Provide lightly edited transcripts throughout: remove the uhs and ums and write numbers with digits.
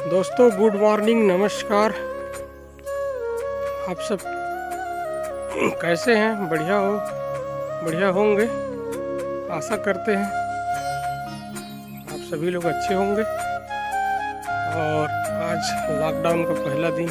दोस्तों good morning, नमस्कार। आप सब कैसे हैं? बढ़िया होंगे, आशा करते हैं आप सभी लोग अच्छे होंगे। और आज लॉकडाउन का पहला दिन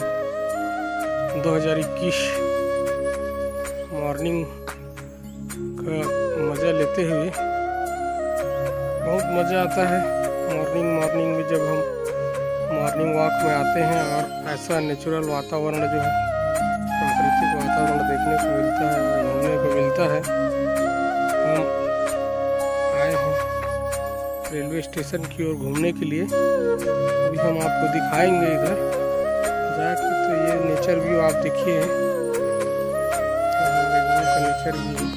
2021 मॉर्निंग का मज़ा लेते हुए बहुत मज़ा आता है मॉर्निंग में जब हम मॉर्निंग वॉक में आते हैं और ऐसा नेचुरल वातावरण जो है, प्राकृतिक वातावरण देखने को मिलता है और घूमने को मिलता है। हम आए हैं रेलवे स्टेशन की ओर घूमने के लिए। अभी हम आपको दिखाएंगे इधर जाके, तो ये नेचर व्यू आप देखिए, हमारे गाँव का नेचर व्यू।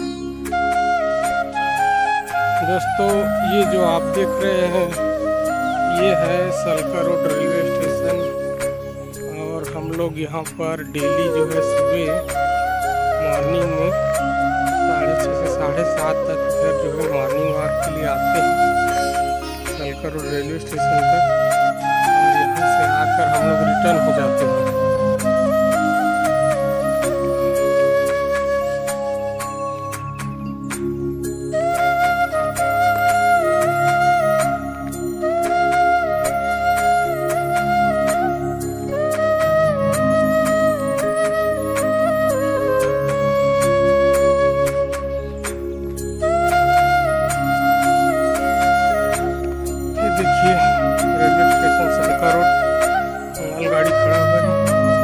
दोस्तों ये जो आप देख रहे हैं ये है सलका रोड रेलवे स्टेशन। और हम लोग यहाँ पर डेली जो है सुबह मॉर्निंग में 6:30 से 7:30 तक इधर जो है मॉर्निंग वॉक के लिए आते हैं सलका रोड रेलवे स्टेशन तक। और यहाँ से आकर हम लोग रिटर्न हो जाते हैं। देखिए रेलवे स्टेशन सलका रोड, मालगाड़ी खड़ा हुआ है।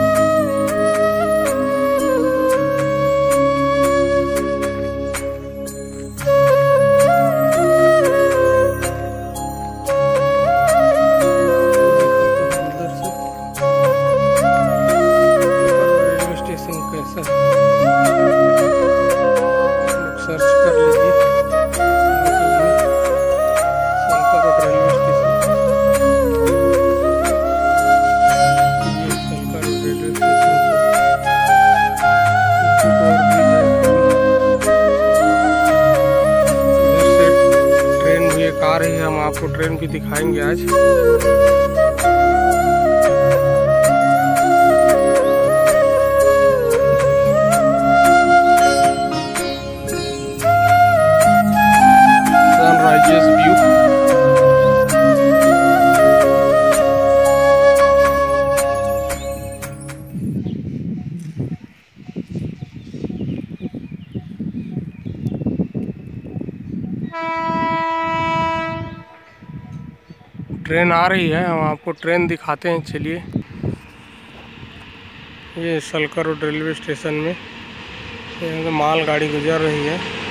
अंदर से रेलवे स्टेशन कैसा है सर्च कर लीजिए। आ रही है, हम आपको ट्रेन भी दिखाएंगे आज। Sunrises view. ट्रेन आ रही है, हम आपको ट्रेन दिखाते हैं, चलिए। ये सलका रोड रेलवे स्टेशन में यहाँ मालगाड़ी गुजर रही है।